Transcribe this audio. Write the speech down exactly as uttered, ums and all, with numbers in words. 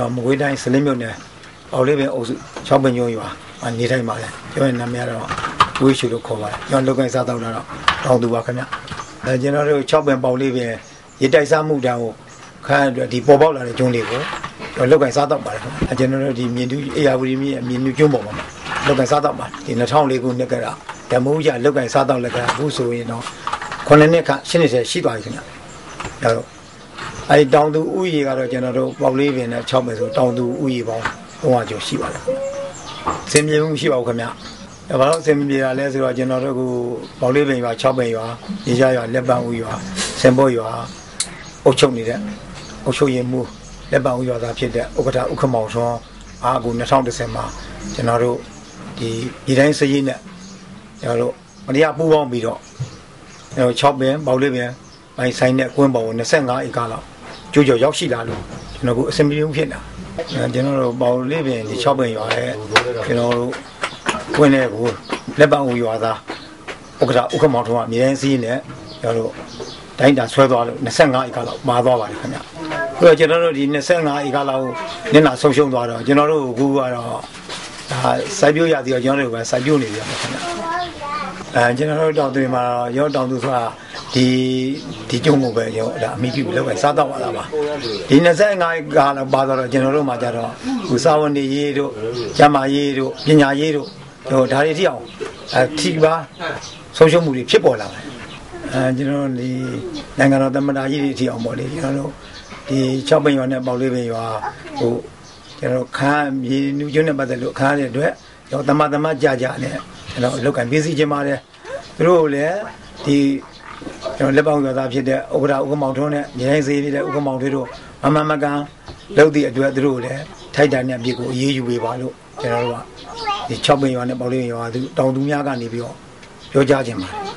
ကျွန်တော်မကွေးတိုင်းစလင်းမြို့နယ်အောင်လေးပင်အုပ်စု၆ပင်ညွန့်ရွာနေထိုင်ပါတယ်ကျွန်တော်နာမည်ကတော့ဝေးရှုလို့ခေါ်ပါတယ်ကျွန်တော်လုပ်ကိုင်စားတော့တော့တောင်းသူပါခင်ဗျအဲကျွန်တော်တို့၆ပင်ပေါင်လေးပင်ရေတိုက်စားမှုတန်းကိုခါအတွက်ဒီပေါ်ပေါက်လာတဲ့ကျွန်းလေးကိုကျွန်တော်လုပ်ကိုင်စားတော့ပါတယ်ခင်ဗျအဲကျွန်တော်တို့ဒီမြင်းတူအေယာဝတီမြင်းမြင်းတူကျွန်းပေါ်မှာလုပ်ကိုင်စားတော့ပါတယ်ဒီ၂၀၀၄ခုနှစ်ကဓမ္မဥရလုပ်ကိုင်စားတော့လက်ကအခုဆိုရင်တော့ခုနှစ်နှစ်ခန့်ရှင်းနေစေရှိသွားပြီခင်ဗျအဲတော့အဲတောင်သူဥယျာဉ်ကတော့ကျွန်တော်တို့ပေါက်လေးပင်နဲ့၆ပင်ဆိုတောင်သူဥယျာဉ်ပေါင်း၃၀၀ကျော်ရှိပါတယ်စင်ပြေမှုရှိပါဘူးခင်ဗျဒါဘာလို့စင်ပြေတာလဲဆိုတော့ကျွန်တော်တို့ကပေါက်လေးပင်ရွာ၆ပင်ရွာရေချရွာလက်ပံဥရွာစင်ပေါ်ရွာအုတ်ချုပ်နေတဲ့အုတ်ချုပ်ရင်မှုလက်ပံဥရွာသားဖြစ်တဲ့ဥက္ကဋ္ဌဥက္ကမောင်ထွန်းအားကူ၂၀၁၀မှာကျွန်တော်တို့ဒီဒီတိုင်းစည်ရင်းနဲ့ကျွန်တော်တို့မတရားပူးပေါင်းပြီးတော့၆ပင်ပေါက်လေးပင်မိုင်းဆိုင်တဲ့ကွင်းပေါ်ကို၂၅ဧကလောက်ကျိုးကျော်ရောက်ရှိလာလို့ကျွန်တော်ကအစင်ပြေမှုဖြစ်တာကျွန်တော်တို့ပေါက်လေးပင်ဒီ၆ပင်ရွာရဲ့ကျွန်တော်တို့ကွင်းတဲ့ကိုလက်ပံဦးရွာသားဥက္ကဋ္ဌဥက္ကမောင်ထွန်းကအမြဲတမ်းစီးနေကျွန်တော်တို့တိုင်းတာဆွဲသွားလို့၂၅ဧကလောက်မာသွားပါတယ်ခင်ဗျအဲ့တော့ကျွန်တော်တို့ဒီ၂၅ဧကလောက်နင်းလာဆုံးရှုံးသွားတော့ကျွန်တော်တို့အခုကတော့ဒါစိုက်ပျိုးရသေးတော့ကျွန်တော်တို့ကစိုက်ပျိုးနေပြီခင်ဗျအဲကျွန်တော်တို့တောင်သူမှာရောတောင်သူဆိုတာဒီဒီကျုံကိုပဲရောဒါအမိပြုလောက်ပဲစားတော့ပါလားပါဒီ၂၅ကလောက်ပါတော့ကျွန်တော်တို့မှာကြတော့ဟိုစာဝန်နေရေးတို့ကျမရေးတို့ပညာရေးတို့ဟိုဒါတွေတိအောင်အထီပါဆုံးရှုံးမှုတွေဖြစ်ပေါ်လာတယ်အဲကျွန်တော်ဒီနိုင်ငံတော်သမ္မတကြီးတွေတိအောင်ပေါ့လေကျွန်တော်တို့ဒီ၆ပင်ရွာနဲ့ပေါက်လေးပင်ရွာဟိုကျွန်တော်ခန်းမြေနူးကျွန်းနဲ့ပတ်သက်လို့ခန်းတဲ့အတွက်ကျွန်တော်တမတမကြကြနဲ့ကျွန်တော်လောက်ကန်ပြည်စီခြင်းပါတယ်သူတို့လည်းဒီကျွန်တော်လက်ပေါင်းရွာသားဖြစ်တဲ့ဥက္ကဋ္ဌဥက္ကမောင်ထွန်းနဲ့ညီတိုင်းစေးနေတဲ့ဥက္ကမောင်ထွေးတို့မမမကန်လုပ်သည့်အတွက်သူတို့လည်းထိုက်တန်တဲ့ပြည်ကိုအေးအေးယူပေးပါလို့ကျွန်တော်တို့ကဒီ၆ပင်ရွာနဲ့ပေါက်လေးရွာသူတောင်သူများကနေပြီးတော့ပြောကြားခြင်းပါတယ်